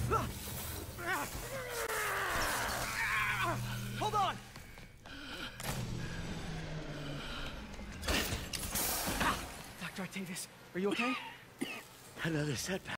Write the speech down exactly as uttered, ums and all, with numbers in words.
Hold on! Doctor Octavius, are you okay? Another setback.